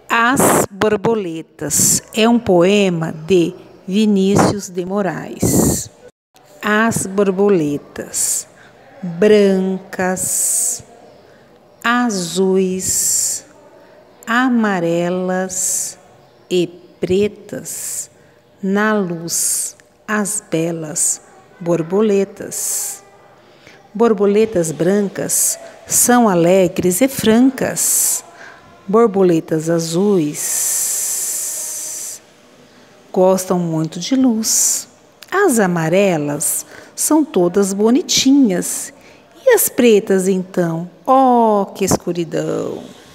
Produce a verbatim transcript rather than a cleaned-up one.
As Borboletas é um poema de Vinícius de Moraes. As borboletas brancas, azuis, amarelas e pretas, na luz, as belas borboletas. Borboletas brancas são alegres e francas. Borboletas azuis gostam muito de luz. As amarelas são todas bonitinhas. E as pretas, então? Oh, que escuridão!